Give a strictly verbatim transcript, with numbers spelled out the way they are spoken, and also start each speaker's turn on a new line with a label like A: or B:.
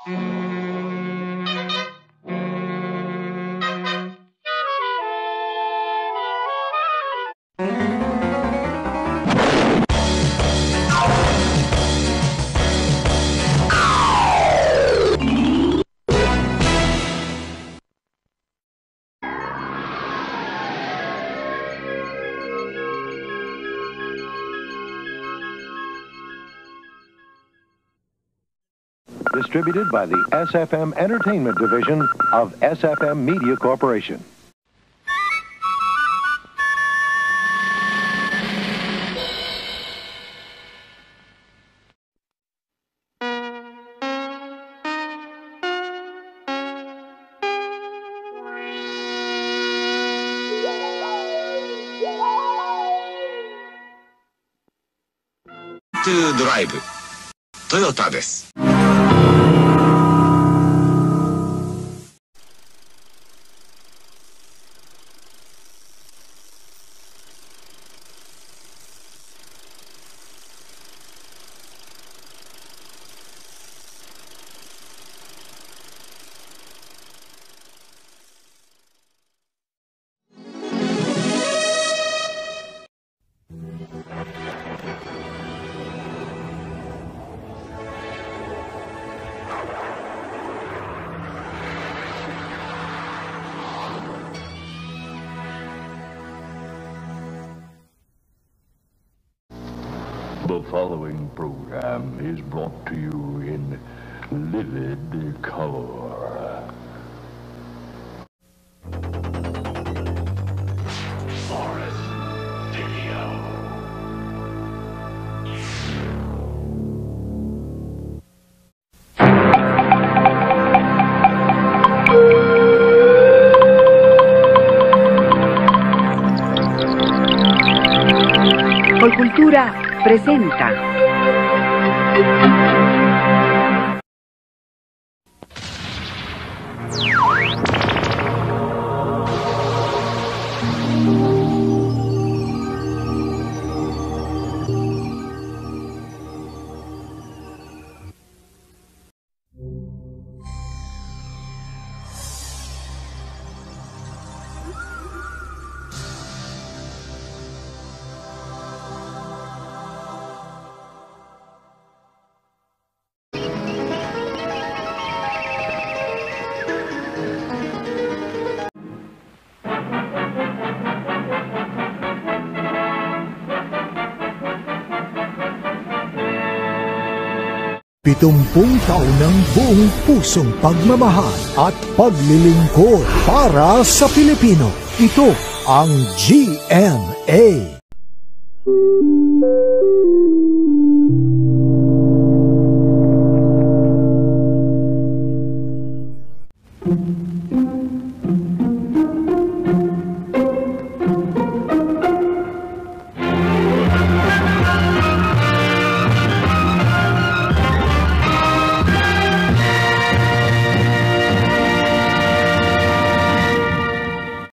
A: Distributed by the S F M Entertainment Division of S F M Media Corporation.
B: Int'l ドライブトヨタです。
C: The following program is brought to you in livid color. Forest Video.
D: Colcultura presenta.
E: Pitumpung taon ng buong pusong pagmamahal at paglilingkod para sa Pilipino. Ito ang G M A.